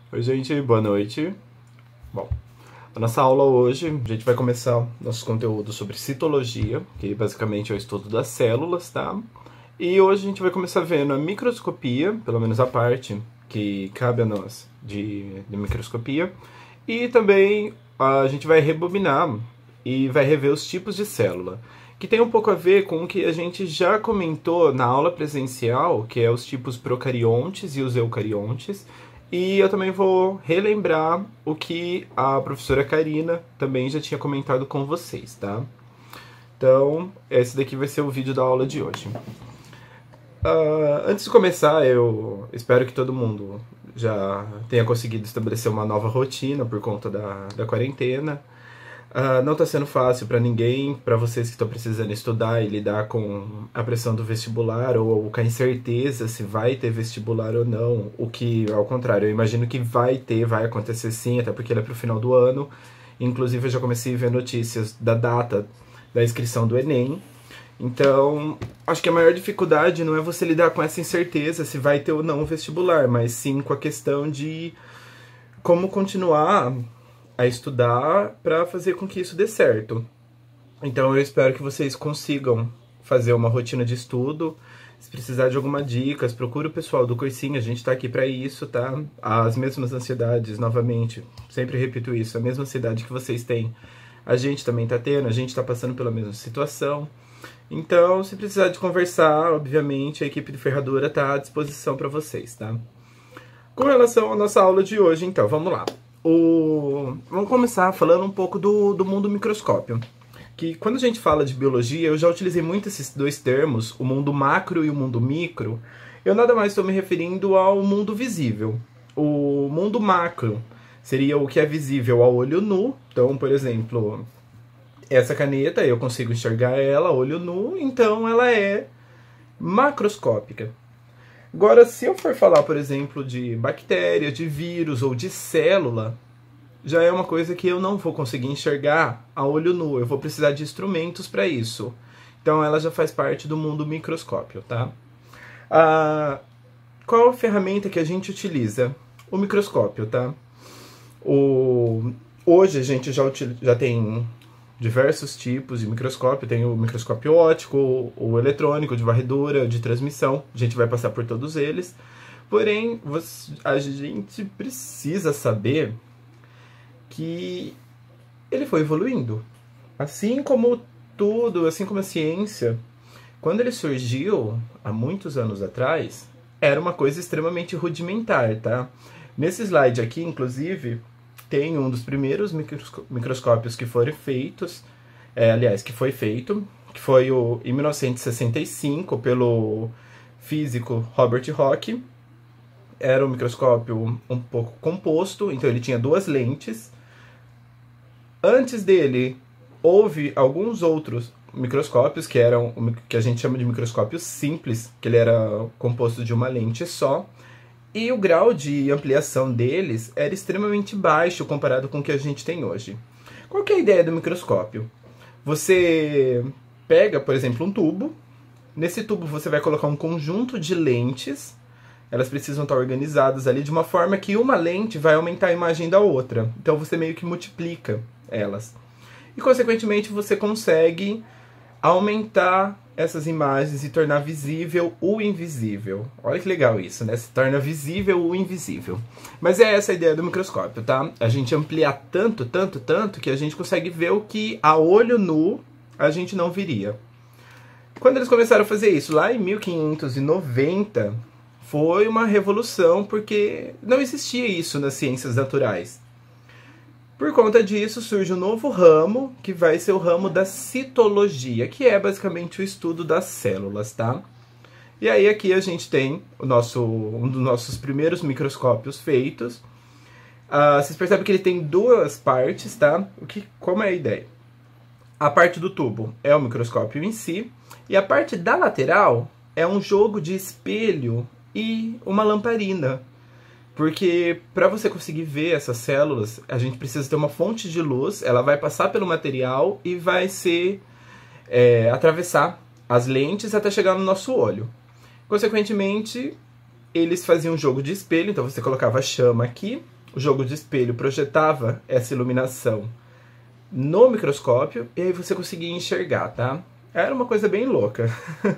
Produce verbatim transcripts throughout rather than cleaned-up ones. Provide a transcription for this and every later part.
Oi, gente, boa noite. Bom, a nossa aula hoje, a gente vai começar nosso conteúdo sobre citologia, que basicamente é o estudo das células, tá? E hoje a gente vai começar vendo a microscopia, pelo menos a parte que cabe a nós de, de microscopia, e também a gente vai rebobinar e vai rever os tipos de célula, que tem um pouco a ver com o que a gente já comentou na aula presencial, que é os tipos procariontes e os eucariontes. E eu também vou relembrar o que a professora Karina também já tinha comentado com vocês, tá? Então, esse daqui vai ser o vídeo da aula de hoje. Uh, antes de começar, eu espero que todo mundo já tenha conseguido estabelecer uma nova rotina por conta da, da quarentena. Uh, não está sendo fácil para ninguém, para vocês que estão precisando estudar e lidar com a pressão do vestibular ou, ou com a incerteza se vai ter vestibular ou não, o que, ao contrário, eu imagino que vai ter, vai acontecer sim, até porque ele é para o final do ano. Inclusive, eu já comecei a ver notícias da data da inscrição do Enem. Então, acho que a maior dificuldade não é você lidar com essa incerteza se vai ter ou não o vestibular, mas sim com a questão de como continuar a estudar para fazer com que isso dê certo. Então eu espero que vocês consigam fazer uma rotina de estudo. Se precisar de alguma dica, procure o pessoal do cursinho, a gente está aqui para isso, tá? As mesmas ansiedades, novamente, sempre repito isso, a mesma ansiedade que vocês têm, a gente também está tendo, a gente está passando pela mesma situação. Então, se precisar de conversar, obviamente, a equipe de Ferradura está à disposição para vocês, tá? Com relação à nossa aula de hoje, então, vamos lá. O... Vamos começar falando um pouco do, do mundo microscópio. Que quando a gente fala de biologia, eu já utilizei muito esses dois termos, o mundo macro e o mundo micro. Eu nada mais estou me referindo ao mundo visível. O mundo macro seria o que é visível ao olho nu. Então, por exemplo, essa caneta, eu consigo enxergar ela a olho nu, então ela é macroscópica. Agora, se eu for falar, por exemplo, de bactéria, de vírus ou de célula, já é uma coisa que eu não vou conseguir enxergar a olho nu. Eu vou precisar de instrumentos para isso. Então, ela já faz parte do mundo microscópio, tá? Ah, qual a ferramenta que a gente utiliza? O microscópio, tá? O... Hoje a gente já, util... já tem diversos tipos de microscópio, tem o microscópio óptico, o eletrônico, de varredura, de transmissão, a gente vai passar por todos eles. Porém, a gente precisa saber que ele foi evoluindo. Assim como tudo, assim como a ciência, quando ele surgiu, há muitos anos atrás, era uma coisa extremamente rudimentar, tá? Nesse slide aqui, inclusive, tem um dos primeiros microscópios que foram feitos, é, aliás, que foi feito, que foi o, em mil novecentos e sessenta e cinco pelo físico Robert Hooke. Era um microscópio um pouco composto, então ele tinha duas lentes. Antes dele, houve alguns outros microscópios que eram o que a gente chama de microscópio simples, que ele era composto de uma lente só. E o grau de ampliação deles era extremamente baixo comparado com o que a gente tem hoje. Qual que é a ideia do microscópio? Você pega, por exemplo, um tubo. Nesse tubo você vai colocar um conjunto de lentes. Elas precisam estar organizadas ali de uma forma que uma lente vai aumentar a imagem da outra. Então você meio que multiplica elas. E, consequentemente, você consegue aumentar essas imagens e tornar visível o invisível. Olha que legal isso, né? Se torna visível o invisível. Mas é essa a ideia do microscópio, tá? A gente ampliar tanto, tanto, tanto, que a gente consegue ver o que a olho nu a gente não viria. Quando eles começaram a fazer isso, lá em mil quinhentos e noventa, foi uma revolução, porque não existia isso nas ciências naturais. Por conta disso, surge um novo ramo, que vai ser o ramo da citologia, que é basicamente o estudo das células, tá? E aí aqui a gente tem o nosso, um dos nossos primeiros microscópios feitos. Uh, vocês percebem que ele tem duas partes, tá? O que, como é a ideia? A parte do tubo é o microscópio em si, e a parte da lateral é um jogo de espelho e uma lamparina. Porque para você conseguir ver essas células, a gente precisa ter uma fonte de luz, ela vai passar pelo material e vai ser é, atravessar as lentes até chegar no nosso olho. Consequentemente, eles faziam um jogo de espelho, então você colocava a chama aqui o jogo de espelho projetava essa iluminação no microscópio e aí você conseguia enxergar, tá? Era uma coisa bem louca.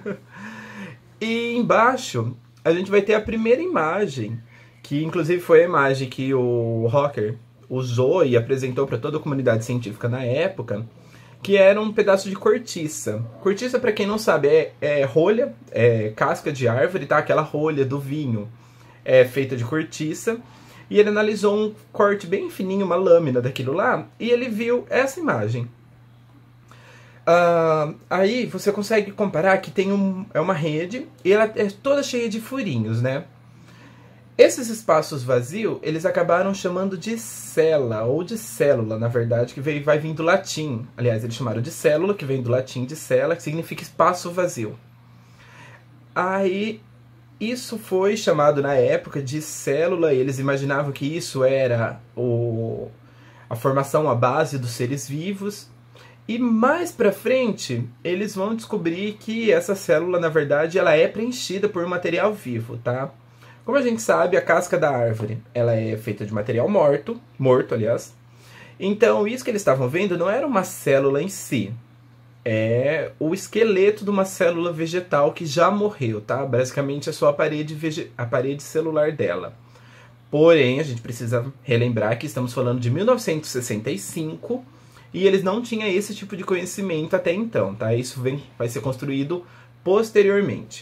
E embaixo a gente vai ter a primeira imagem, que inclusive foi a imagem que o Hawker usou e apresentou para toda a comunidade científica na época, que era um pedaço de cortiça. Cortiça, para quem não sabe, é, é rolha, é casca de árvore, tá? Aquela rolha do vinho é feita de cortiça. E ele analisou um corte bem fininho, uma lâmina daquilo lá, e ele viu essa imagem. Uh, aí você consegue comparar que tem um, é uma rede e ela é toda cheia de furinhos, né? Esses espaços vazios, eles acabaram chamando de cela, ou de célula, na verdade, que veio, vai vir do latim. Aliás, eles chamaram de célula, que vem do latim de cella, que significa espaço vazio. Aí, isso foi chamado na época de célula, e eles imaginavam que isso era o, a formação, a base dos seres vivos. E mais pra frente, eles vão descobrir que essa célula, na verdade, ela é preenchida por material vivo, tá? Como a gente sabe, a casca da árvore, ela é feita de material morto, morto, aliás. Então, isso que eles estavam vendo não era uma célula em si. É o esqueleto de uma célula vegetal que já morreu, tá? Basicamente, é só a parede, vege... a parede celular dela. Porém, a gente precisa relembrar que estamos falando de mil novecentos e sessenta e cinco... e eles não tinham esse tipo de conhecimento até então, tá? Isso vem, vai ser construído posteriormente.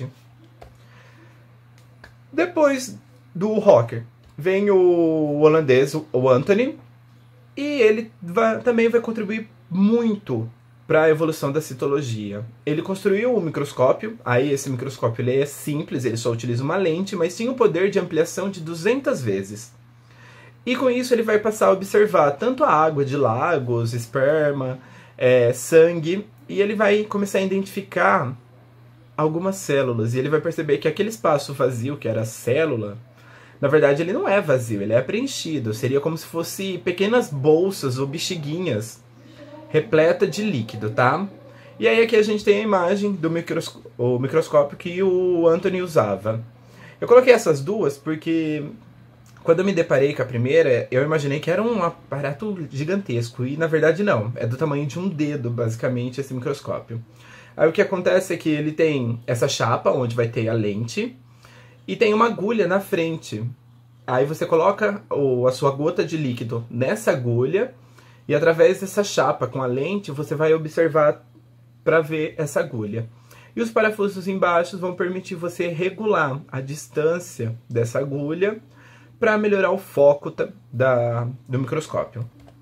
Depois do Hawker, vem o holandês, o Anthony, e ele vai, também vai contribuir muito para a evolução da citologia. Ele construiu um microscópio, aí esse microscópio ele é simples, ele só utiliza uma lente, mas tinha o poder de ampliação de duzentas vezes. E com isso ele vai passar a observar tanto a água de lagos, esperma, é, sangue, e ele vai começar a identificar algumas células. E ele vai perceber que aquele espaço vazio, que era a célula, na verdade ele não é vazio, ele é preenchido. Seria como se fosse pequenas bolsas ou bexiguinhas repletas de líquido, tá? E aí aqui a gente tem a imagem do microscópio, o microscópio que o Anthony usava. Eu coloquei essas duas porque quando eu me deparei com a primeira, eu imaginei que era um aparato gigantesco. E na verdade não, é do tamanho de um dedo, basicamente, esse microscópio. Aí o que acontece é que ele tem essa chapa, onde vai ter a lente, e tem uma agulha na frente. Aí você coloca o, a sua gota de líquido nessa agulha, e através dessa chapa com a lente, você vai observar para ver essa agulha. E os parafusos embaixo vão permitir você regular a distância dessa agulha para melhorar o foco da, do microscópio.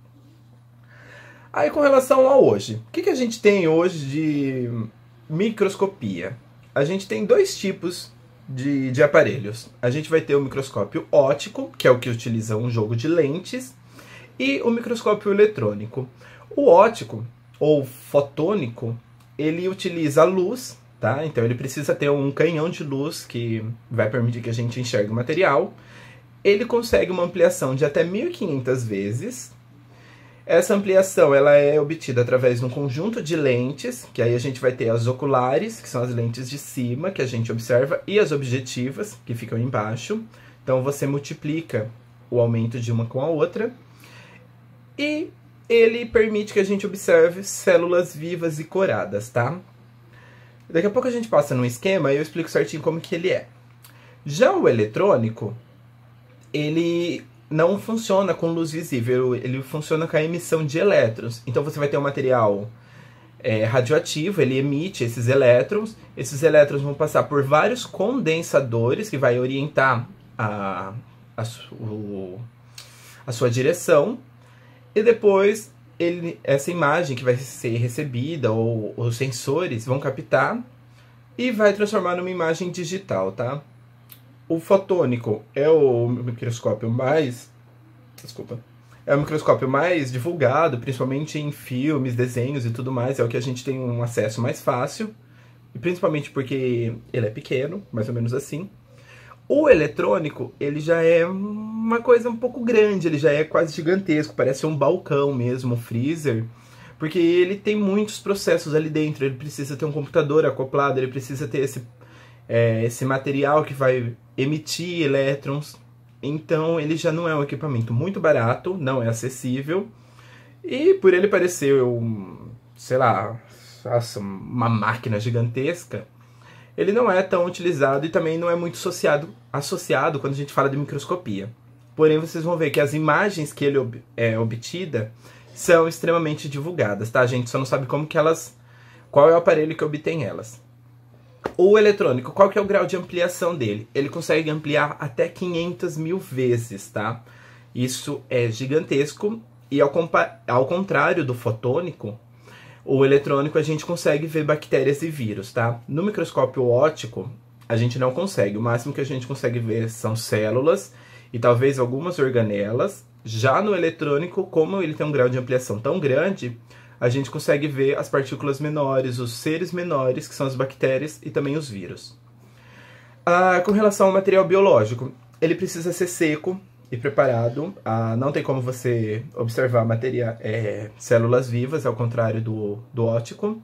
Aí com relação a hoje, o que, que a gente tem hoje de microscopia? A gente tem dois tipos de, de aparelhos. A gente vai ter o microscópio óptico, que é o que utiliza um jogo de lentes, e o microscópio eletrônico. O óptico, ou fotônico, ele utiliza a luz, tá? Então ele precisa ter um canhão de luz que vai permitir que a gente enxergue o material. Ele consegue uma ampliação de até mil e quinhentas vezes. Essa ampliação ela é obtida através de um conjunto de lentes, que aí a gente vai ter as oculares, que são as lentes de cima, que a gente observa, e as objetivas, que ficam embaixo. Então você multiplica o aumento de uma com a outra. E ele permite que a gente observe células vivas e coradas, tá? Daqui a pouco a gente passa num esquema e eu explico certinho como que ele é. Já o eletrônico, ele não funciona com luz visível, ele funciona com a emissão de elétrons. Então você vai ter um material é, radioativo, ele emite esses elétrons, esses elétrons vão passar por vários condensadores que vai orientar a, a, o, a sua direção, e depois ele, essa imagem que vai ser recebida, ou os sensores vão captar, e vai transformar numa imagem digital, tá? O fotônico é o microscópio mais, desculpa, é o microscópio mais divulgado, principalmente em filmes, desenhos e tudo mais, é o que a gente tem um acesso mais fácil, e principalmente porque ele é pequeno, mais ou menos assim. O eletrônico, ele já é uma coisa um pouco grande, ele já é quase gigantesco, parece um balcão mesmo, um freezer, porque ele tem muitos processos ali dentro, ele precisa ter um computador acoplado, ele precisa ter esse, é, esse material que vai emitir elétrons. então ele já não é um equipamento muito barato, não é acessível, e por ele parecer, um, sei lá, nossa, uma máquina gigantesca, ele não é tão utilizado e também não é muito associado, associado quando a gente fala de microscopia. Porém, vocês vão ver que as imagens que ele ob é obtida são extremamente divulgadas, tá? A gente só não sabe como que elas... qual é o aparelho que obtém elas. O eletrônico, qual que é o grau de ampliação dele? Ele consegue ampliar até quinhentas mil vezes, tá? Isso é gigantesco e ao, ao contrário do fotônico, o eletrônico a gente consegue ver bactérias e vírus, tá? No microscópio óptico, a gente não consegue. O máximo que a gente consegue ver são células e talvez algumas organelas. Já no eletrônico, como ele tem um grau de ampliação tão grande, a gente consegue ver as partículas menores, os seres menores, que são as bactérias e também os vírus. Ah, com relação ao material biológico, ele precisa ser seco e preparado. Ah, não tem como você observar materia, é, células vivas, ao contrário do, do óptico.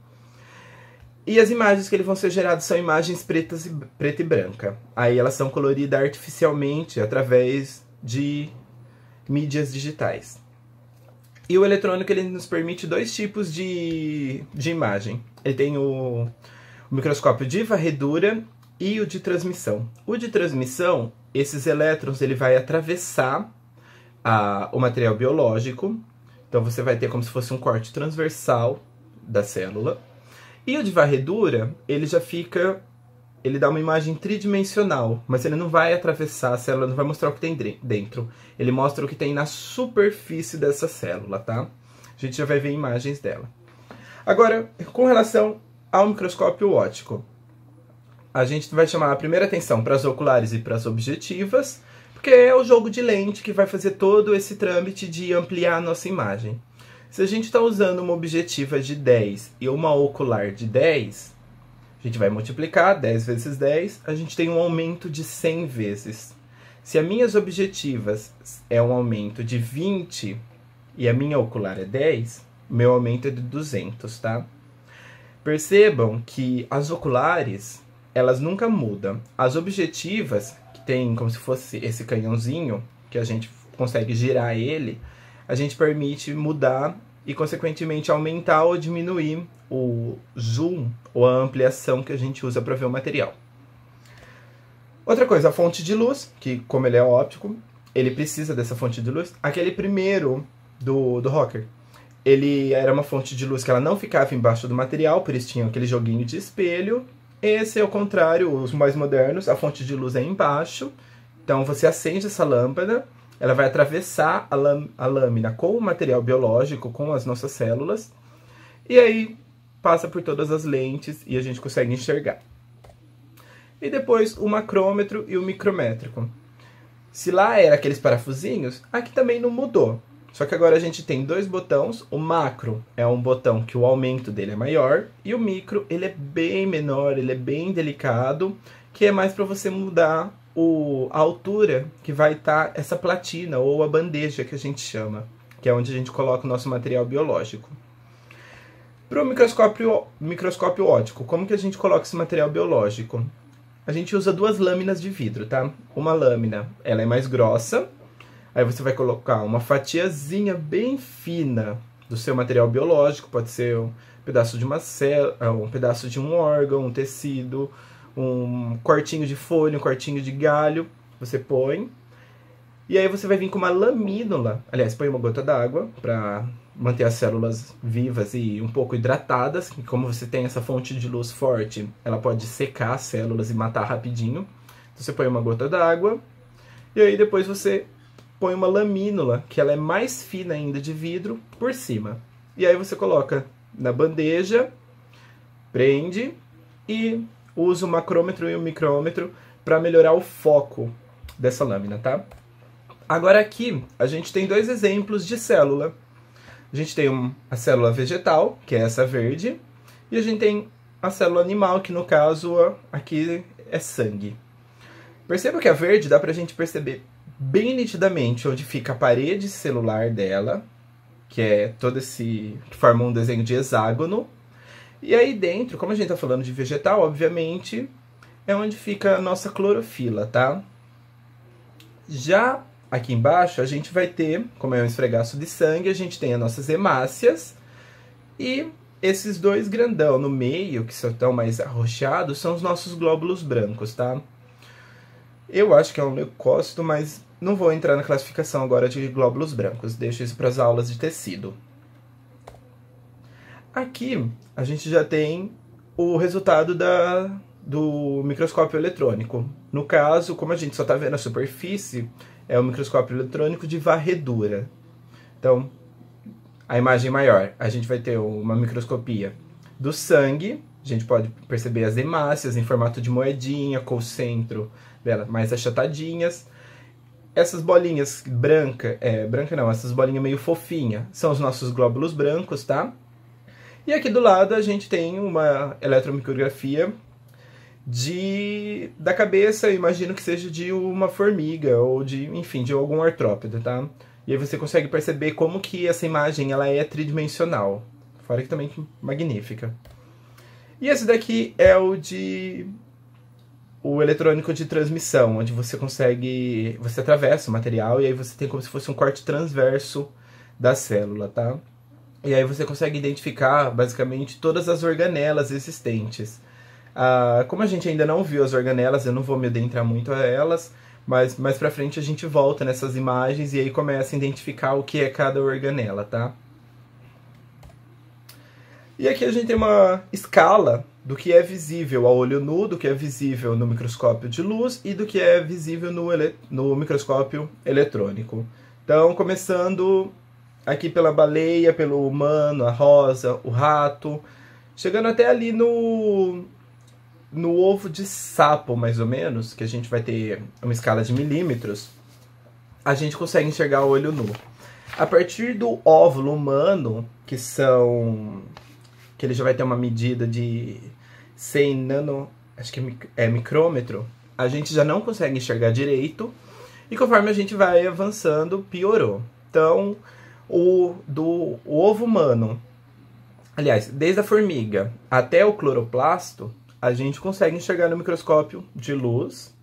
E as imagens que eles vão ser geradas são imagens pretas e, preta e branca. Aí elas são coloridas artificialmente através de mídias digitais. E o eletrônico ele nos permite dois tipos de, de imagem. Ele tem o, o microscópio de varredura e o de transmissão. O de transmissão, esses elétrons ele vai atravessar a, o material biológico. Então você vai ter como se fosse um corte transversal da célula. E o de varredura, ele já fica... ele dá uma imagem tridimensional, mas ele não vai atravessar a célula, não vai mostrar o que tem dentro. Ele mostra o que tem na superfície dessa célula, tá? A gente já vai ver imagens dela. Agora, com relação ao microscópio óptico, a gente vai chamar a primeira atenção para as oculares e para as objetivas, porque é o jogo de lente que vai fazer todo esse trâmite de ampliar a nossa imagem. Se a gente está usando uma objetiva de dez e uma ocular de dez... a gente vai multiplicar dez vezes dez, a gente tem um aumento de cem vezes. Se as minhas objetivas é um aumento de vinte e a minha ocular é dez, meu aumento é de duzentos, tá? Percebam que as oculares, elas nunca mudam. As objetivas, que tem como se fosse esse canhãozinho, que a gente consegue girar ele, a gente permite mudar e, consequentemente, aumentar ou diminuir o zoom ou a ampliação que a gente usa para ver o material. Outra coisa, a fonte de luz, que como ele é óptico, ele precisa dessa fonte de luz. Aquele primeiro do, do Rocker, ele era uma fonte de luz que ela não ficava embaixo do material, por isso tinha aquele joguinho de espelho. Esse é o contrário, os mais modernos, a fonte de luz é embaixo. Então você acende essa lâmpada, ela vai atravessar a, lã a lâmina com o material biológico, com as nossas células, e aí passa por todas as lentes e a gente consegue enxergar. E depois o macrômetro e o micrométrico. Se lá era aqueles parafusinhos, aqui também não mudou. Só que agora a gente tem dois botões. O macro é um botão que o aumento dele é maior, e o micro ele é bem menor, ele é bem delicado, que é mais para você mudar o, a altura que vai estar essa platina ou a bandeja que a gente chama, que é onde a gente coloca o nosso material biológico. Para o microscópio, microscópio óptico, como que a gente coloca esse material biológico? A gente usa duas lâminas de vidro, tá? Uma lâmina, ela é mais grossa, aí você vai colocar uma fatiazinha bem fina do seu material biológico, pode ser um pedaço de uma célula, um pedaço de um órgão, um tecido, um cortinho de folha, um cortinho de galho, você põe. E aí você vai vir com uma lamínula, aliás, põe uma gota d'água para manter as células vivas e um pouco hidratadas, que como você tem essa fonte de luz forte, ela pode secar as células e matar rapidinho. Então você põe uma gota d'água, e aí depois você põe uma lamínula, que ela é mais fina ainda de vidro, por cima. E aí você coloca na bandeja, prende e usa o macrômetro e o micrômetro para melhorar o foco dessa lâmina, tá? Agora aqui a gente tem dois exemplos de célula. A gente tem um, a célula vegetal, que é essa verde, e a gente tem a célula animal, que no caso aqui é sangue. Perceba que a verde dá pra gente perceber bem nitidamente onde fica a parede celular dela, que é todo esse... que forma um desenho de hexágono. E aí dentro, como a gente tá falando de vegetal, obviamente, é onde fica a nossa clorofila, tá? Já aqui embaixo a gente vai ter, como é um esfregaço de sangue, a gente tem as nossas hemácias e esses dois grandão no meio, que estão mais arroxeados, são os nossos glóbulos brancos, tá? Eu acho que é um leucócito, mas não vou entrar na classificação agora de glóbulos brancos, deixo isso para as aulas de tecido. Aqui a gente já tem o resultado da, do microscópio eletrônico. No caso, como a gente só está vendo a superfície, é o microscópio eletrônico de varredura. Então, a imagem maior, a gente vai ter uma microscopia do sangue, a gente pode perceber as hemácias em formato de moedinha, com o centro dela mais achatadinhas. Essas bolinhas branca, é, branca não, essas bolinhas meio fofinha, são os nossos glóbulos brancos, tá? E aqui do lado a gente tem uma eletromicrografia de, da cabeça, eu imagino que seja de uma formiga, ou de, enfim, de algum artrópode, tá? E aí você consegue perceber como que essa imagem ela é tridimensional. Fora que também é magnífica. E esse daqui é o de o eletrônico de transmissão, onde você consegue, você atravessa o material e aí você tem como se fosse um corte transverso da célula, tá? E aí você consegue identificar basicamente todas as organelas existentes. Ah, como a gente ainda não viu as organelas, eu não vou me adentrar muito a elas, mas mais pra frente a gente volta nessas imagens e aí começa a identificar o que é cada organela, tá? E aqui a gente tem uma escala do que é visível a olho nu, do que é visível no microscópio de luz e do que é visível no, ele no microscópio eletrônico. Então, começando aqui pela baleia, pelo humano, a rosa, o rato, chegando até ali no, no ovo de sapo, mais ou menos, que a gente vai ter uma escala de milímetros, a gente consegue enxergar o olho nu. A partir do óvulo humano, que são... que ele já vai ter uma medida de cem nano, acho que é, é micrômetro, a gente já não consegue enxergar direito, e conforme a gente vai avançando, piorou. Então, o, do o ovo humano, aliás, desde a formiga até o cloroplasto, a gente consegue enxergar no microscópio de luz,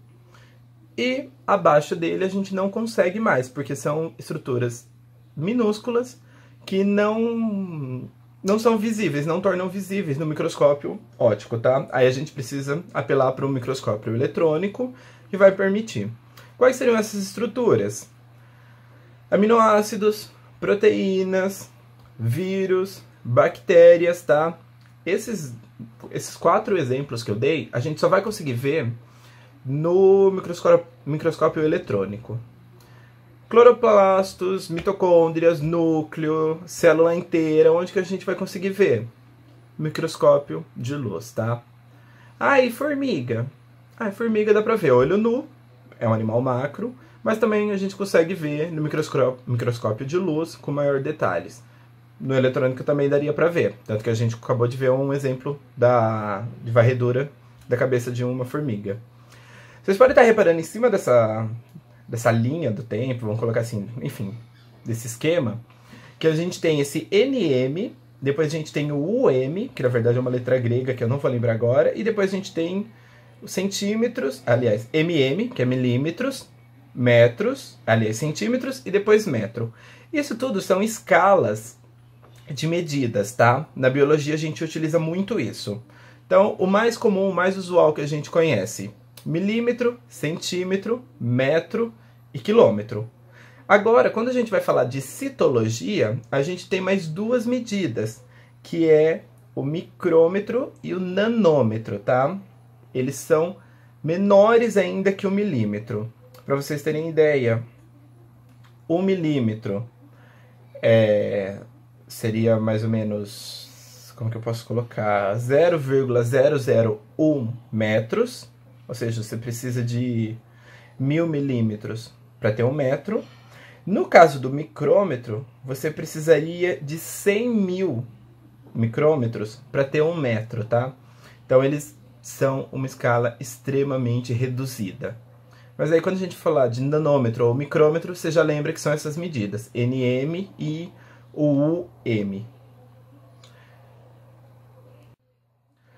e abaixo dele a gente não consegue mais, porque são estruturas minúsculas que não... não são visíveis, não tornam visíveis no microscópio óptico, tá? Aí a gente precisa apelar para o microscópio eletrônico, que vai permitir. Quais seriam essas estruturas? Aminoácidos, proteínas, vírus, bactérias, tá? Esses, esses quatro exemplos que eu dei, a gente só vai conseguir ver no microscópio, microscópio eletrônico. Cloroplastos, mitocôndrias, núcleo, célula inteira, onde que a gente vai conseguir ver? Microscópio de luz, tá? Ah, e formiga? Ah, formiga dá pra ver olho nu, é um animal macro, mas também a gente consegue ver no microscópio, microscópio de luz com maior detalhes. No eletrônico também daria pra ver, tanto que a gente acabou de ver um exemplo da, de varredura da cabeça de uma formiga. Vocês podem estar reparando em cima dessa... dessa linha do tempo, vamos colocar assim, enfim, desse esquema, que a gente tem esse N M, depois a gente tem o U M, que na verdade é uma letra grega que eu não vou lembrar agora, e depois a gente tem os centímetros, aliás, M M, que é milímetros, metros, aliás, centímetros, e depois metro. Isso tudo são escalas de medidas, tá? Na biologia a gente utiliza muito isso. Então, o mais comum, o mais usual que a gente conhece, milímetro, centímetro, metro e quilômetro. Agora, quando a gente vai falar de citologia, a gente tem mais duas medidas, que é o micrômetro e o nanômetro, tá? Eles são menores ainda que o milímetro. Para vocês terem ideia, um milímetro é, seria mais ou menos, como que eu posso colocar, zero vírgula zero zero um metros, ou seja, você precisa de mil milímetros para ter um metro. No caso do micrômetro, você precisaria de cem mil micrômetros para ter um metro, tá? Então, eles são uma escala extremamente reduzida. Mas aí, quando a gente falar de nanômetro ou micrômetro, você já lembra que são essas medidas, N M e o U M.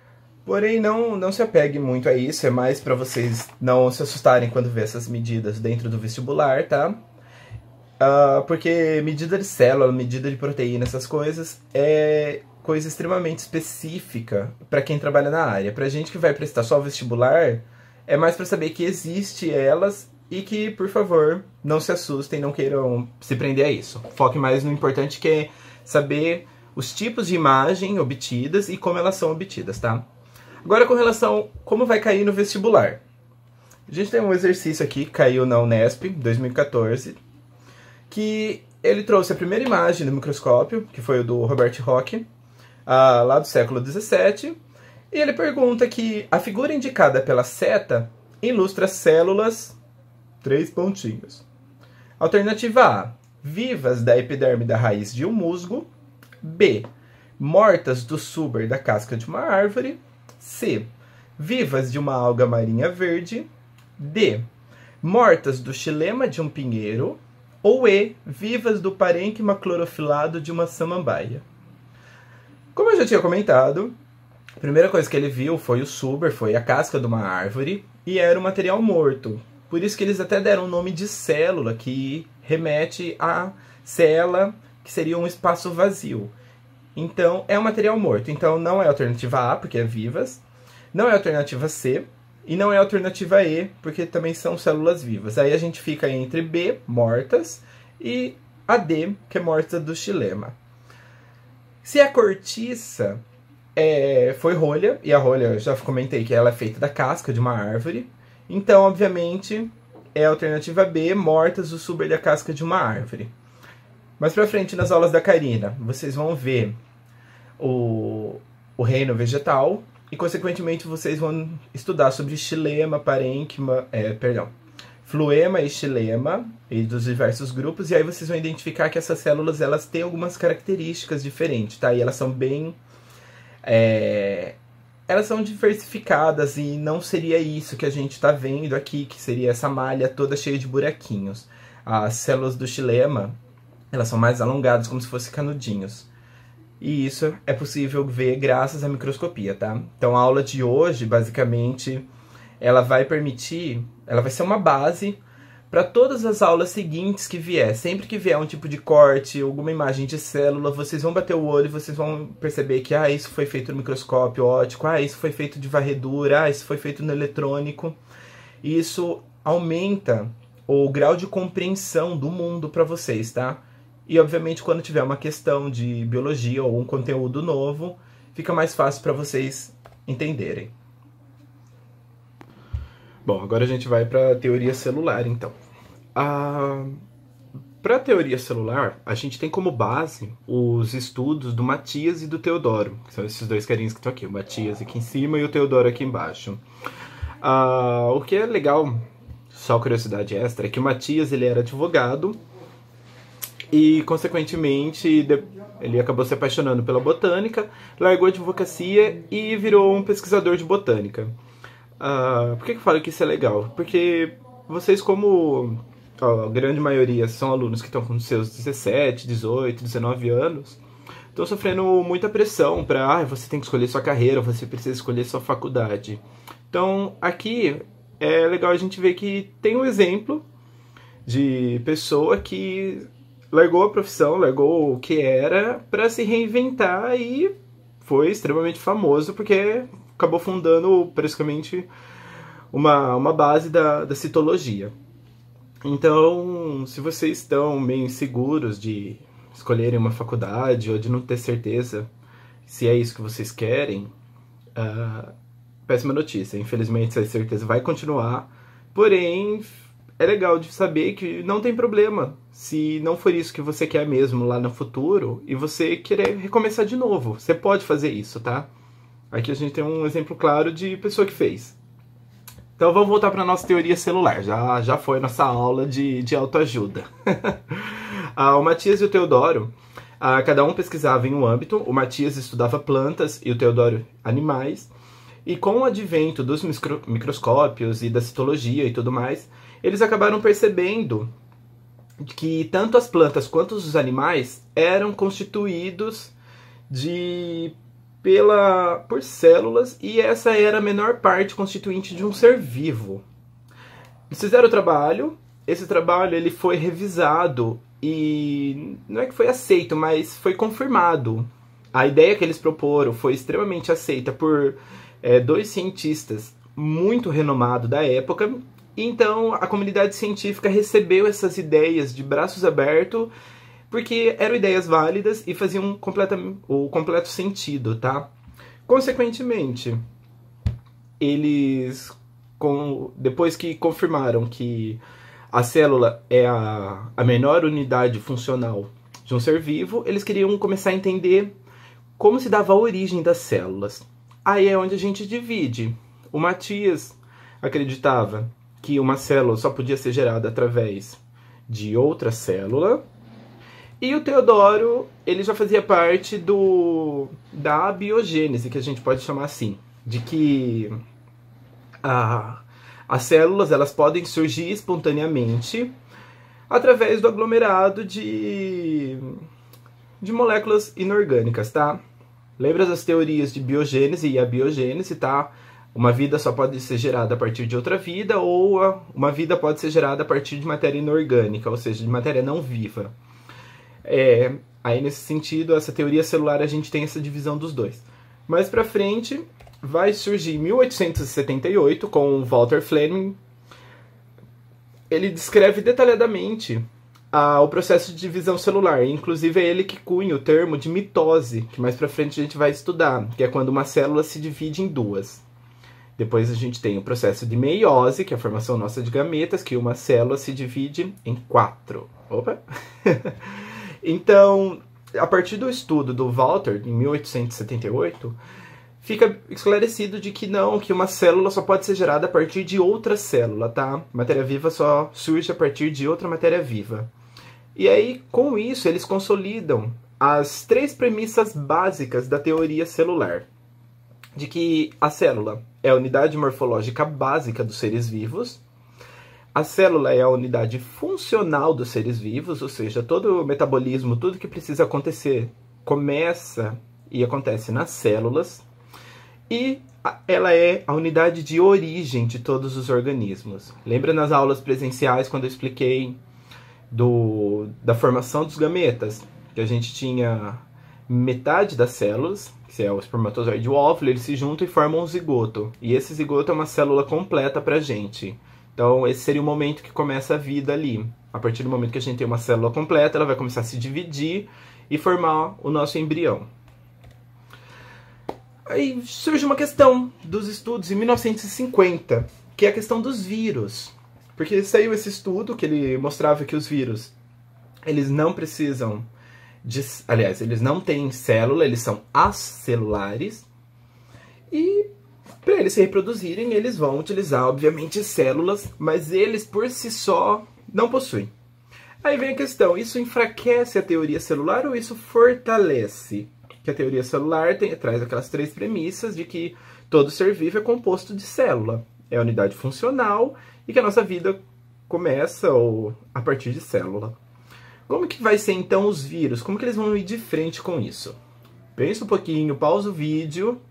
Porém, não, não se apegue muito a isso, é mais para vocês não se assustarem quando ver essas medidas dentro do vestibular, tá? Uh, porque medida de célula, medida de proteína, essas coisas, é coisa extremamente específica para quem trabalha na área. Pra gente que vai prestar só o vestibular, é mais para saber que existe elas e que, por favor, não se assustem, não queiram se prender a isso. Foque mais no importante, que é saber os tipos de imagem obtidas e como elas são obtidas, tá? Agora, com relação a como vai cair no vestibular. A gente tem um exercício aqui que caiu na Unesp, em dois mil e quatorze, que ele trouxe a primeira imagem do microscópio, que foi o do Robert Hooke, ah, lá do século dezessete, e ele pergunta que a figura indicada pela seta ilustra células, três pontinhos. Alternativa A, vivas da epiderme da raiz de um musgo. B, mortas do suber da casca de uma árvore. C, vivas de uma alga marinha verde. D, mortas do xilema de um pinheiro. Ou E, vivas do parênquima clorofilado de uma samambaia. Como eu já tinha comentado, a primeira coisa que ele viu foi o suber, foi a casca de uma árvore, e era um material morto. Por isso que eles até deram o nome de célula, que remete à cela, que seria um espaço vazio. Então, é um material morto. Então, não é a alternativa A, porque é vivas. Não é a alternativa C. E não é a alternativa E, porque também são células vivas. Aí a gente fica entre B, mortas, e a D, que é morta do xilema. Se a cortiça é, foi rolha, e a rolha, eu já comentei que ela é feita da casca de uma árvore, então, obviamente, é a alternativa B, mortas do suber da casca de uma árvore. Mais pra frente, nas aulas da Karina, vocês vão ver o, o reino vegetal, e, consequentemente, vocês vão estudar sobre xilema, parênquima, é, perdão, floema e xilema, e dos diversos grupos, e aí vocês vão identificar que essas células, elas têm algumas características diferentes, tá? E elas são bem... É, elas são diversificadas, e não seria isso que a gente está vendo aqui, que seria essa malha toda cheia de buraquinhos. As células do xilema, elas são mais alongadas, como se fossem canudinhos. E isso é possível ver graças à microscopia, tá? Então a aula de hoje, basicamente, ela vai permitir, ela vai ser uma base para todas as aulas seguintes que vier. Sempre que vier um tipo de corte, alguma imagem de célula, vocês vão bater o olho e vocês vão perceber que ah, isso foi feito no microscópio óptico, ah, isso foi feito de varredura, ah, isso foi feito no eletrônico. E isso aumenta o grau de compreensão do mundo para vocês, tá? E, obviamente, quando tiver uma questão de biologia ou um conteúdo novo, fica mais fácil para vocês entenderem. Bom, agora a gente vai para a teoria celular, então. Ah, para a teoria celular, a gente tem como base os estudos do Matias e do Teodoro, que são esses dois carinhos que estão aqui, o Matias aqui em cima e o Teodoro aqui embaixo. Ah, o que é legal, só curiosidade extra, é que o Matias ele era advogado, e, consequentemente, ele acabou se apaixonando pela botânica, largou a advocacia e virou um pesquisador de botânica. Uh, por que eu falo que isso é legal? Porque vocês, como ó, a grande maioria são alunos que estão com seus dezessete, dezoito, dezenove anos, estão sofrendo muita pressão para ah, você tem que escolher sua carreira, você precisa escolher sua faculdade. Então, aqui é legal a gente ver que tem um exemplo de pessoa que largou a profissão, largou o que era para se reinventar e foi extremamente famoso porque acabou fundando praticamente uma, uma base da, da citologia. Então, se vocês estão meio inseguros de escolherem uma faculdade ou de não ter certeza se é isso que vocês querem, uh, péssima notícia. Infelizmente, essa certeza vai continuar, porém é legal de saber que não tem problema se não for isso que você quer mesmo lá no futuro e você querer recomeçar de novo. Você pode fazer isso, tá? Aqui a gente tem um exemplo claro de pessoa que fez. Então vamos voltar para a nossa teoria celular. Já, já foi nossa aula de, de autoajuda. ah, o Matias e o Teodoro, ah, cada um pesquisava em um âmbito. O Matias estudava plantas e o Teodoro animais. E com o advento dos micro, microscópios e da citologia e tudo mais, eles acabaram percebendo que tanto as plantas quanto os animais eram constituídos de pela, por células, e essa era a menor parte constituinte de um ser vivo. Eles fizeram o trabalho, esse trabalho ele foi revisado e não é que foi aceito, mas foi confirmado. A ideia que eles proporam foi extremamente aceita por é, dois cientistas muito renomados da época. Então a comunidade científica recebeu essas ideias de braços abertos, porque eram ideias válidas e faziam completa, o completo sentido, tá? Consequentemente, eles, com, depois que confirmaram que a célula é a, a menor unidade funcional de um ser vivo, eles queriam começar a entender como se dava a origem das células. Aí é onde a gente divide. O Matias acreditava que uma célula só podia ser gerada através de outra célula, e o Teodoro, ele já fazia parte do, da abiogênese, que a gente pode chamar assim, de que a, as células elas podem surgir espontaneamente através do aglomerado de, de moléculas inorgânicas, tá? Lembra das teorias de biogênese e abiogênese, tá? Uma vida só pode ser gerada a partir de outra vida, ou uma vida pode ser gerada a partir de matéria inorgânica, ou seja, de matéria não viva. É, aí nesse sentido, essa teoria celular a gente tem essa divisão dos dois. Mais pra frente, vai surgir em mil oitocentos e setenta e oito com Walter Fleming. Ele descreve detalhadamente ah, o processo de divisão celular. Inclusive é ele que cunha o termo de mitose, que mais pra frente a gente vai estudar, que é quando uma célula se divide em duas. Depois a gente tem o processo de meiose, que é a formação nossa de gametas, que uma célula se divide em quatro. Opa! Então, a partir do estudo do Walter, em mil oitocentos e setenta e oito, fica esclarecido de que não, que uma célula só pode ser gerada a partir de outra célula, tá? Matéria viva só surge a partir de outra matéria viva. E aí, com isso, eles consolidam as três premissas básicas da teoria celular. De que a célula é a unidade morfológica básica dos seres vivos, a célula é a unidade funcional dos seres vivos, ou seja, todo o metabolismo, tudo que precisa acontecer, começa e acontece nas células, e ela é a unidade de origem de todos os organismos. Lembra nas aulas presenciais, quando eu expliquei do, da formação dos gametas, que a gente tinha metade das células, que é o espermatozoide e o óvulo, eles se juntam e formam um zigoto. E esse zigoto é uma célula completa pra gente. Então esse seria o momento que começa a vida ali. A partir do momento que a gente tem uma célula completa, ela vai começar a se dividir e formar o nosso embrião. Aí surge uma questão dos estudos em mil novecentos e cinquenta, que é a questão dos vírus. Porque saiu esse estudo que ele mostrava que os vírus, eles não precisam de, aliás, eles não têm célula, eles são acelulares. E para eles se reproduzirem, eles vão utilizar, obviamente, células, mas eles por si só não possuem. Aí vem a questão, isso enfraquece a teoria celular ou isso fortalece? Que a teoria celular tem, traz aquelas três premissas de que todo ser vivo é composto de célula. É a unidade funcional e que a nossa vida começa ou, a partir de célula. Como que vai ser então os vírus? Como que eles vão ir de frente com isso? Pensa um pouquinho, pausa o vídeo,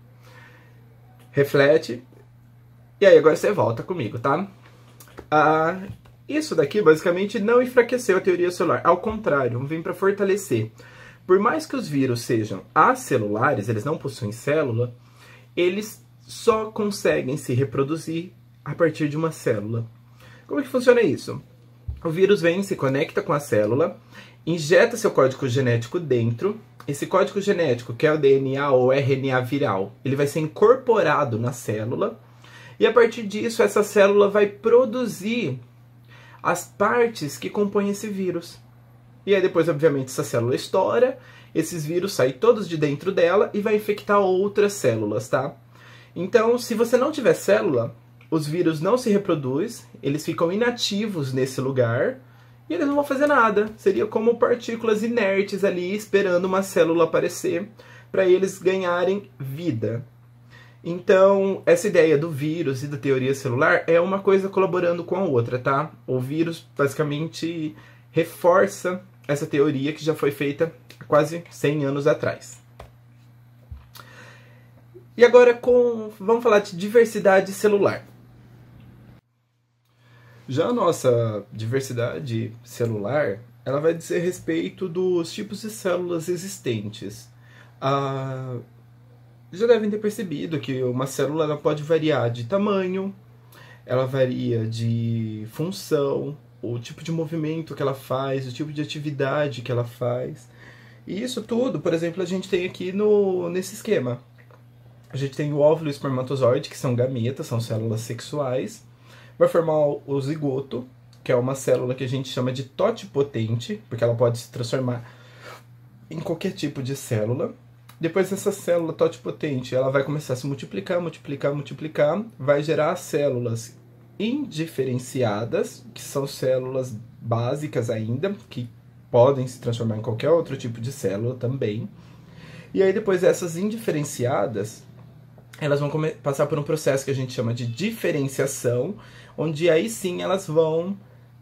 reflete, e aí agora você volta comigo, tá? Ah, isso daqui basicamente não enfraqueceu a teoria celular, ao contrário, vem para fortalecer. Por mais que os vírus sejam acelulares, eles não possuem célula, eles só conseguem se reproduzir a partir de uma célula. Como que funciona isso? O vírus vem, se conecta com a célula, injeta seu código genético dentro. Esse código genético, que é o D N A ou R N A viral, ele vai ser incorporado na célula. E a partir disso, essa célula vai produzir as partes que compõem esse vírus. E aí depois, obviamente, essa célula estoura, esses vírus saem todos de dentro dela e vai infectar outras células, tá? Então, se você não tiver célula, os vírus não se reproduzem, eles ficam inativos nesse lugar e eles não vão fazer nada. Seria como partículas inertes ali esperando uma célula aparecer para eles ganharem vida. Então, essa ideia do vírus e da teoria celular é uma coisa colaborando com a outra, tá? O vírus basicamente reforça essa teoria que já foi feita há quase cem anos atrás. E agora com, vamos falar de diversidade celular. Já a nossa diversidade celular, ela vai dizer respeito dos tipos de células existentes. Ah, já devem ter percebido que uma célula ela pode variar de tamanho, ela varia de função, o tipo de movimento que ela faz, o tipo de atividade que ela faz. E isso tudo, por exemplo, a gente tem aqui no, nesse esquema. A gente tem o óvulo e o espermatozoide, que são gametas, são células sexuais. Vai formar o zigoto, que é uma célula que a gente chama de totipotente, porque ela pode se transformar em qualquer tipo de célula. Depois essa célula totipotente, ela vai começar a se multiplicar, multiplicar, multiplicar, vai gerar células indiferenciadas, que são células básicas ainda, que podem se transformar em qualquer outro tipo de célula também. E aí depois essas indiferenciadas, elas vão passar por um processo que a gente chama de diferenciação, onde aí sim elas vão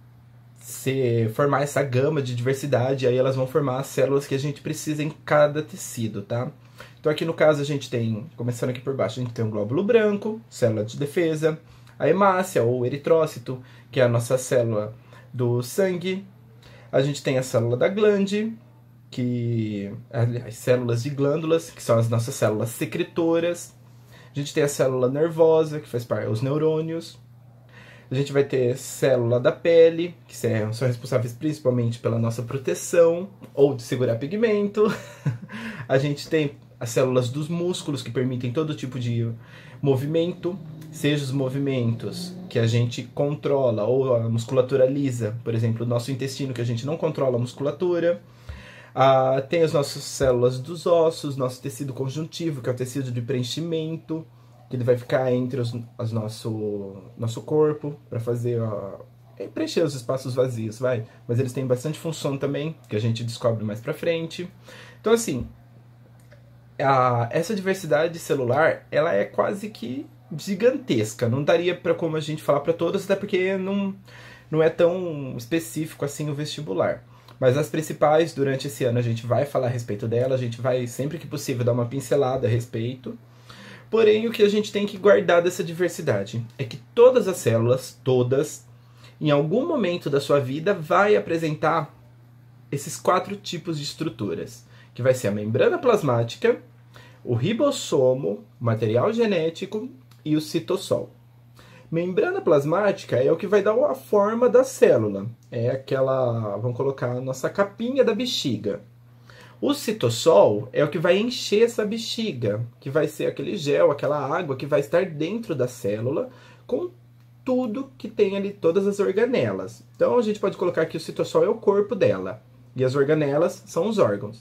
se formar essa gama de diversidade, aí elas vão formar as células que a gente precisa em cada tecido, tá? Então aqui no caso a gente tem, começando aqui por baixo, a gente tem um glóbulo branco, célula de defesa, a hemácia ou eritrócito, que é a nossa célula do sangue, a gente tem a célula da glande, que as células de glândulas, que são as nossas células secretoras, a gente tem a célula nervosa, que faz parte dos neurônios. A gente vai ter célula da pele, que são responsáveis principalmente pela nossa proteção, ou de segurar pigmento. A gente tem as células dos músculos, que permitem todo tipo de movimento, seja os movimentos que a gente controla, ou a musculatura lisa, por exemplo, o nosso intestino, que a gente não controla a musculatura. Ah, tem as nossas células dos ossos, nosso tecido conjuntivo, que é o tecido de preenchimento, que ele vai ficar entre os, os nosso, nosso corpo para fazer ó, preencher os espaços vazios, vai. Mas eles têm bastante função também, que a gente descobre mais para frente. Então assim, a, essa diversidade celular, ela é quase que gigantesca. Não daria para como a gente falar para todas, até porque não, não é tão específico assim o vestibular. Mas as principais, durante esse ano, a gente vai falar a respeito dela, a gente vai, sempre que possível, dar uma pincelada a respeito. Porém, o que a gente tem que guardar dessa diversidade é que todas as células, todas, em algum momento da sua vida, vai apresentar esses quatro tipos de estruturas, que vai ser a membrana plasmática, o ribossomo, o material genético e o citossol. Membrana plasmática é o que vai dar a forma da célula. É aquela, vamos colocar a nossa capinha da bexiga. O citossol é o que vai encher essa bexiga, que vai ser aquele gel, aquela água que vai estar dentro da célula, com tudo que tem ali, todas as organelas. Então a gente pode colocar que o citossol é o corpo dela, e as organelas são os órgãos.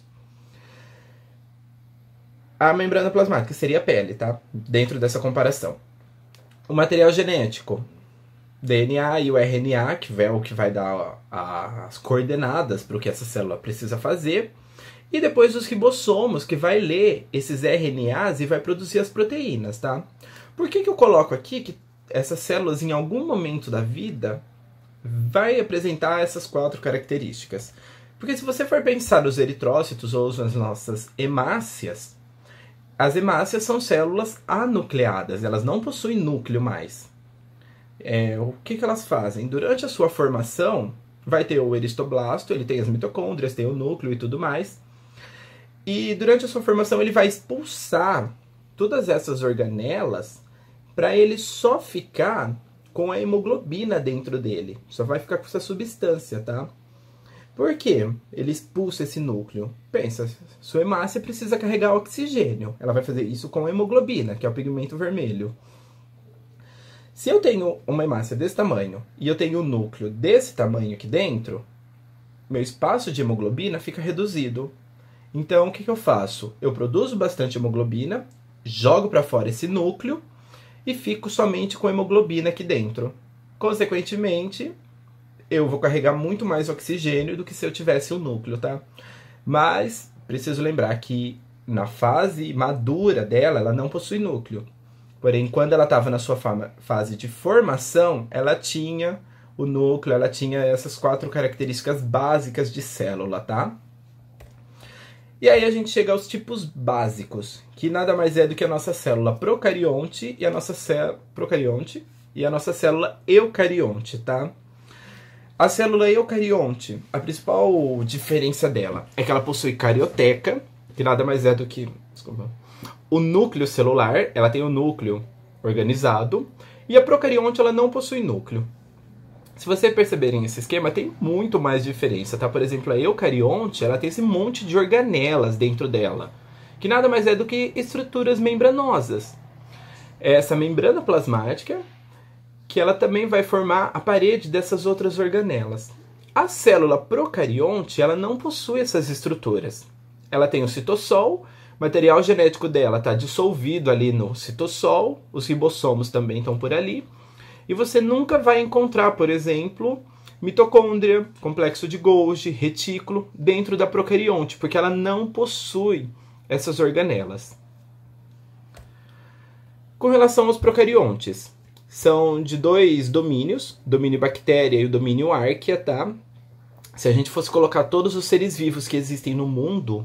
A membrana plasmática seria a pele, tá? Dentro dessa comparação. O material genético, D N A e o R N A, que é o que vai dar as coordenadas para o que essa célula precisa fazer. E depois os ribossomos, que vai ler esses R N As e vai produzir as proteínas, tá? Por que que eu coloco aqui que essas células, em algum momento da vida, vai apresentar essas quatro características? Porque se você for pensar nos eritrócitos ou nas nossas hemácias, as hemácias são células anucleadas, elas não possuem núcleo mais. É, o que que elas fazem? Durante a sua formação, vai ter o eristoblasto, ele tem as mitocôndrias, tem o núcleo e tudo mais. E durante a sua formação ele vai expulsar todas essas organelas para ele só ficar com a hemoglobina dentro dele. Só vai ficar com essa substância, tá? Por quê? Ele expulsa esse núcleo. Pensa, sua hemácia precisa carregar oxigênio. Ela vai fazer isso com a hemoglobina, que é o pigmento vermelho. Se eu tenho uma hemácia desse tamanho e eu tenho um núcleo desse tamanho aqui dentro, meu espaço de hemoglobina fica reduzido. Então, o que que eu faço? Eu produzo bastante hemoglobina, jogo para fora esse núcleo e fico somente com hemoglobina aqui dentro. Consequentemente, eu vou carregar muito mais oxigênio do que se eu tivesse o núcleo, tá? Mas, preciso lembrar que na fase madura dela, ela não possui núcleo. Porém, quando ela estava na sua fase de formação, ela tinha o núcleo, ela tinha essas quatro características básicas de célula, tá? E aí a gente chega aos tipos básicos, que nada mais é do que a nossa célula procarionte e a nossa célula procarionte e a nossa célula eucarionte, tá? A célula eucarionte, a principal diferença dela é que ela possui carioteca, que nada mais é do que, desculpa, o núcleo celular, ela tem o núcleo organizado, e a procarionte ela não possui núcleo. Se vocês perceberem esse esquema, tem muito mais diferença, tá? Por exemplo, a eucarionte, ela tem esse monte de organelas dentro dela, que nada mais é do que estruturas membranosas. Essa membrana plasmática, que ela também vai formar a parede dessas outras organelas. A célula procarionte, ela não possui essas estruturas. Ela tem o citossol, o material genético dela está dissolvido ali no citossol, os ribossomos também estão por ali, e você nunca vai encontrar, por exemplo, mitocôndria, complexo de Golgi, retículo, dentro da procarionte, porque ela não possui essas organelas. Com relação aos procariontes, são de dois domínios, domínio bactéria e o domínio arquea, tá? Se a gente fosse colocar todos os seres vivos que existem no mundo,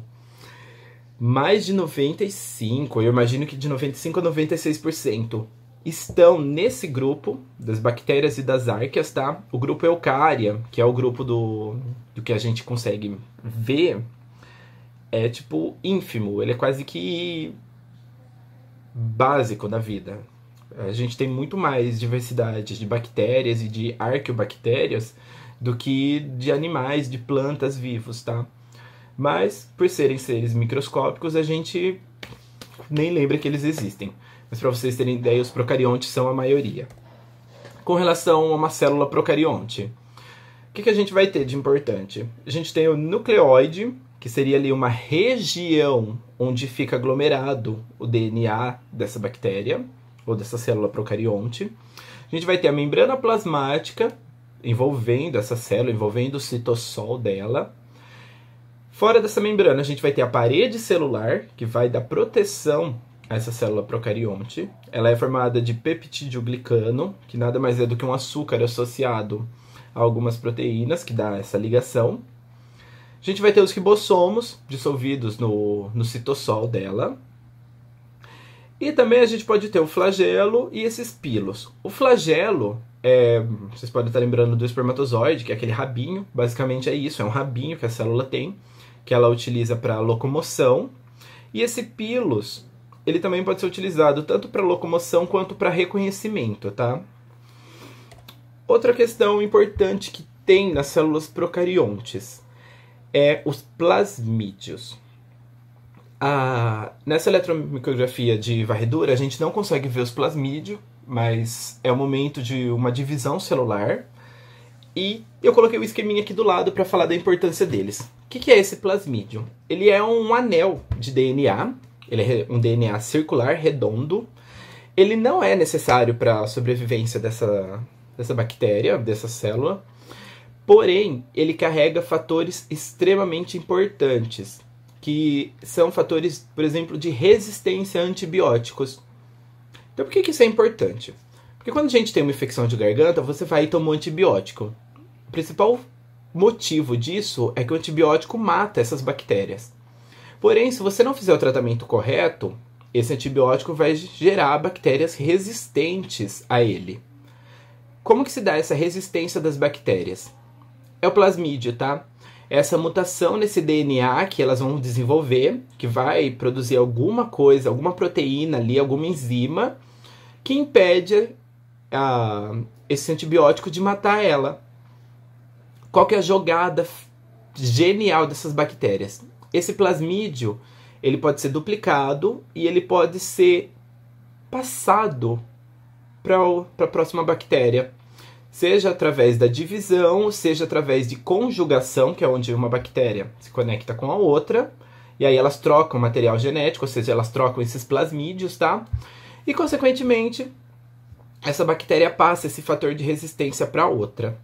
mais de noventa e cinco por cento, eu imagino que de noventa e cinco a noventa e seis por cento, estão nesse grupo das bactérias e das arqueas, tá? O grupo Eukarya, que é o grupo do, do que a gente consegue ver, é tipo ínfimo, ele é quase que básico na vida. A gente tem muito mais diversidade de bactérias e de arqueobactérias do que de animais, de plantas vivos, tá? Mas, por serem seres microscópicos, a gente nem lembra que eles existem. Mas para vocês terem ideia, os procariontes são a maioria. Com relação a uma célula procarionte, o que, que a gente vai ter de importante? A gente tem o nucleóide, que seria ali uma região onde fica aglomerado o D N A dessa bactéria, ou dessa célula procarionte. A gente vai ter a membrana plasmática envolvendo essa célula, envolvendo o citossol dela. Fora dessa membrana, a gente vai ter a parede celular, que vai dar proteção a essa célula procarionte. Ela é formada de peptidoglicano, que nada mais é do que um açúcar associado a algumas proteínas, que dá essa ligação. A gente vai ter os ribossomos dissolvidos no, no citossol dela. E também a gente pode ter o flagelo e esses pilos. O flagelo, é, vocês podem estar lembrando do espermatozoide, que é aquele rabinho. Basicamente é isso, é um rabinho que a célula tem, que ela utiliza para locomoção. E esse pilos, ele também pode ser utilizado tanto para locomoção quanto para reconhecimento, tá? Outra questão importante que tem nas células procariontes é os plasmídios. Ah, nessa eletromicrografia de varredura, a gente não consegue ver os plasmídios, mas é o momento de uma divisão celular. E eu coloquei o esqueminha aqui do lado para falar da importância deles. O que, que é esse plasmídio? Ele é um anel de D N A, ele é um D N A circular, redondo. Ele não é necessário para a sobrevivência dessa, dessa bactéria, dessa célula. Porém, ele carrega fatores extremamente importantes, que são fatores, por exemplo, de resistência a antibióticos. Então, por que, que isso é importante? Porque quando a gente tem uma infecção de garganta, você vai e toma um antibiótico. O principal motivo disso é que o antibiótico mata essas bactérias. Porém, se você não fizer o tratamento correto, esse antibiótico vai gerar bactérias resistentes a ele. Como que se dá essa resistência das bactérias? É o plasmídio, tá? Essa mutação nesse D N A que elas vão desenvolver, que vai produzir alguma coisa, alguma proteína ali, alguma enzima, que impede a, esse antibiótico de matar ela. Qual que é a jogada genial dessas bactérias? Esse plasmídio, ele pode ser duplicado e ele pode ser passado para a próxima bactéria. Seja através da divisão, seja através de conjugação, que é onde uma bactéria se conecta com a outra, e aí elas trocam material genético, ou seja, elas trocam esses plasmídios, tá? E, consequentemente, essa bactéria passa esse fator de resistência para outra.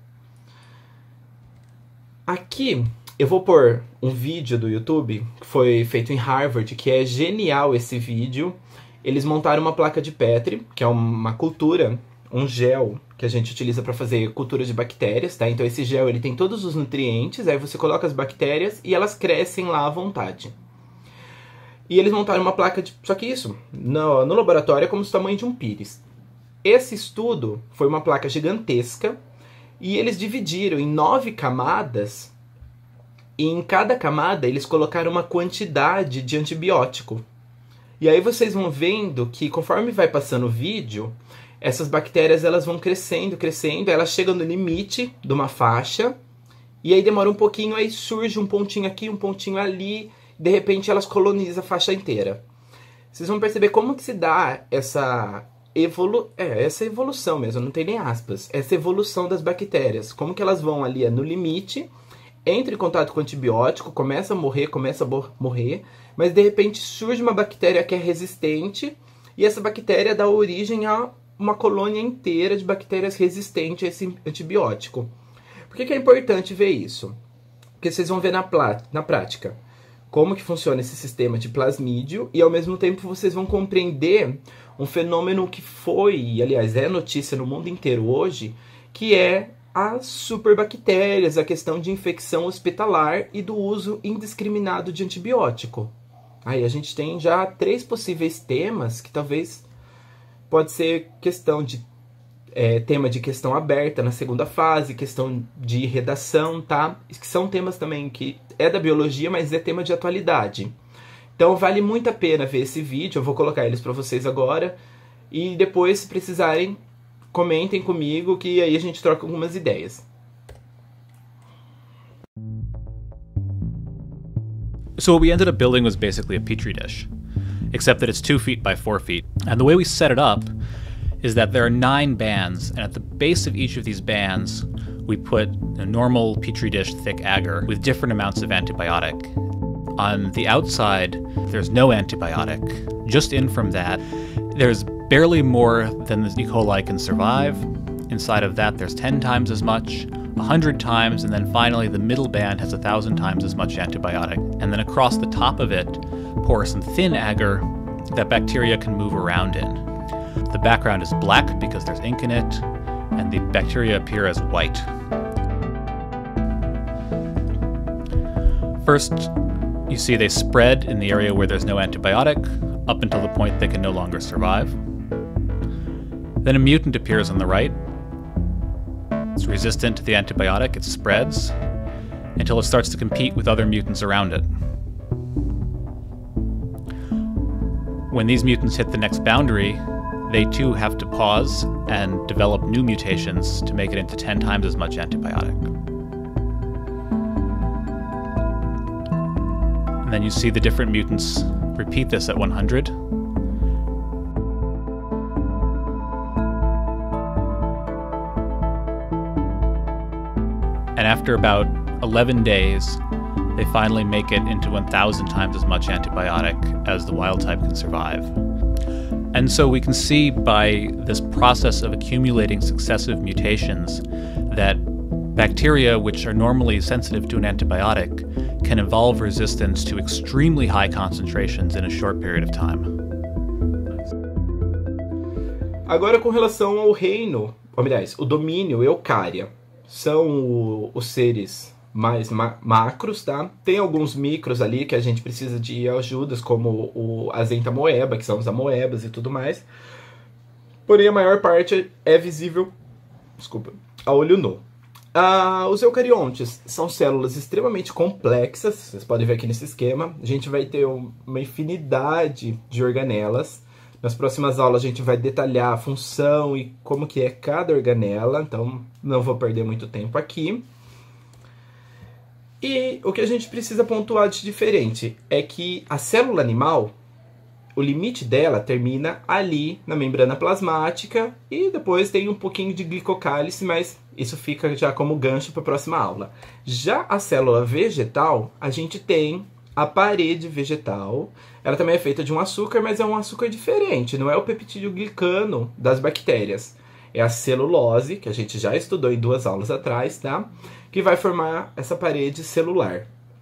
Aqui, eu vou pôr um vídeo do YouTube, que foi feito em Harvard, que é genial esse vídeo. Eles montaram uma placa de Petri, que é uma cultura, um gel que a gente utiliza para fazer cultura de bactérias, tá? Então esse gel ele tem todos os nutrientes, aí você coloca as bactérias e elas crescem lá à vontade. E eles montaram uma placa de... Só que isso, no, no laboratório, é como o tamanho de um pires. Esse estudo foi uma placa gigantesca e eles dividiram em nove camadas e em cada camada eles colocaram uma quantidade de antibiótico. E aí vocês vão vendo que conforme vai passando o vídeo, essas bactérias elas vão crescendo, crescendo, elas chegam no limite de uma faixa e aí demora um pouquinho, aí surge um pontinho aqui, um pontinho ali, de repente elas colonizam a faixa inteira. Vocês vão perceber como que se dá essa... Evolu é, essa evolução mesmo, não tem nem aspas. Essa evolução das bactérias. Como que elas vão ali no limite, entram em contato com o antibiótico, começa a morrer, começa a morrer, mas de repente surge uma bactéria que é resistente e essa bactéria dá origem a uma colônia inteira de bactérias resistentes a esse antibiótico. Por que que é importante ver isso? Porque vocês vão ver na, na prática como que funciona esse sistema de plasmídio e ao mesmo tempo vocês vão compreender um fenômeno que foi, e aliás é notícia no mundo inteiro hoje, que é as superbactérias, a questão de infecção hospitalar e do uso indiscriminado de antibiótico. Aí a gente tem já três possíveis temas que talvez pode ser questão de é, tema de questão aberta na segunda fase, questão de redação, tá? Que são temas também que é da biologia, mas é tema de atualidade. Então vale muito a pena ver esse vídeo, eu vou colocar eles para vocês agora. E depois, se precisarem, comentem comigo que aí a gente troca algumas ideias. So what we ended up building was basically a petri dish, except that it's two feet by four feet. And the way we set it up is that there are nine bands, and at the base of each of these bands, we put a normal petri dish thick agar with different amounts of antibiotic. On the outside, there's no antibiotic. Just in from that, there's barely more than the E. coli can survive. Inside of that, there's ten times as much, one hundred times, and then finally the middle band has one thousand times as much antibiotic. And then across the top of it, pour some thin agar that bacteria can move around in. The background is black because there's ink in it, and the bacteria appear as white. First, you see they spread in the area where there's no antibiotic, up until the point they can no longer survive. Then a mutant appears on the right. It's resistant to the antibiotic, it spreads, until it starts to compete with other mutants around it. When these mutants hit the next boundary, they too have to pause and develop new mutations to make it into ten times as much antibiotic. And then you see the different mutants repeat this at one hundred. And after about eleven days, they finally make it into one thousand times as much antibiotic as the wild type can survive. And so we can see by this process of accumulating successive mutations that bacteria, which are normally sensitive to an antibiotic, can evolve resistance to extremely high concentrations in a short period of time. Agora, com relação ao reino, ou aliás, o domínio Eucária, são o, os seres mais ma macros, tá? Tem alguns micros ali que a gente precisa de ajudas, como o, as entamoeba, que são os amoebas e tudo mais. Porém, a maior parte é visível, desculpa, a olho nu. Ah, os eucariontes são células extremamente complexas, vocês podem ver aqui nesse esquema. A gente vai ter uma infinidade de organelas. Nas próximas aulas a gente vai detalhar a função e como que é cada organela, então não vou perder muito tempo aqui. E o que a gente precisa pontuar de diferente é que a célula animal, o limite dela termina ali na membrana plasmática e depois tem um pouquinho de glicocálice, mas isso fica já como gancho para a próxima aula. Já a célula vegetal, a gente tem a parede vegetal. Ela também é feita de um açúcar, mas é um açúcar diferente, não é o peptídeo glicano das bactérias. É a celulose, que a gente já estudou em duas aulas atrás, tá? Que vai formar essa parede celular.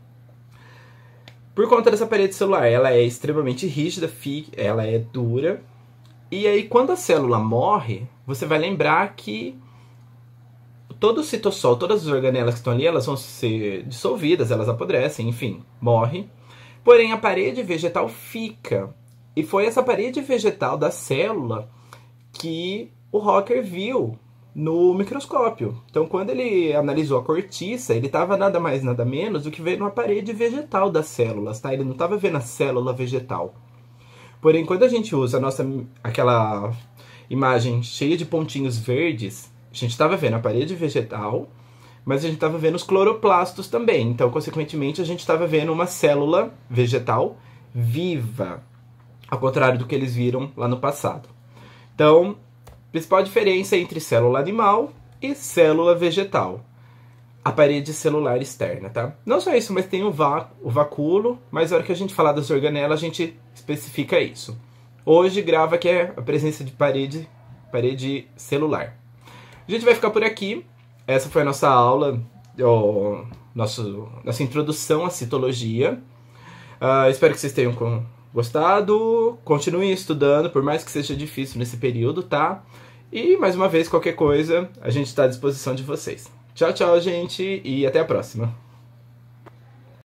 Por conta dessa parede celular, ela é extremamente rígida, ela é dura. E aí, quando a célula morre, você vai lembrar que todo o citossol, todas as organelas que estão ali, elas vão ser dissolvidas, elas apodrecem, enfim, morre. Porém, a parede vegetal fica. E foi essa parede vegetal da célula que o Rocker viu no microscópio. Então, quando ele analisou a cortiça, ele estava nada mais, nada menos do que vendo a parede vegetal das células, tá? Ele não estava vendo a célula vegetal. Porém, quando a gente usa a nossa, aquela imagem cheia de pontinhos verdes, a gente estava vendo a parede vegetal, mas a gente estava vendo os cloroplastos também. Então, consequentemente, a gente estava vendo uma célula vegetal viva, ao contrário do que eles viram lá no passado. Então, a principal diferença entre célula animal e célula vegetal: a parede celular externa, tá? Não só isso, mas tem o, vá, o vacúolo, mas na hora que a gente falar das organelas, a gente especifica isso. Hoje, grava que é a presença de parede, parede celular. A gente vai ficar por aqui. Essa foi a nossa aula, ó, nosso, nossa introdução à citologia. Uh, espero que vocês tenham gostado. Continuem estudando, por mais que seja difícil nesse período, tá? E, mais uma vez, qualquer coisa, a gente está à disposição de vocês. Tchau, tchau, gente, e até a próxima.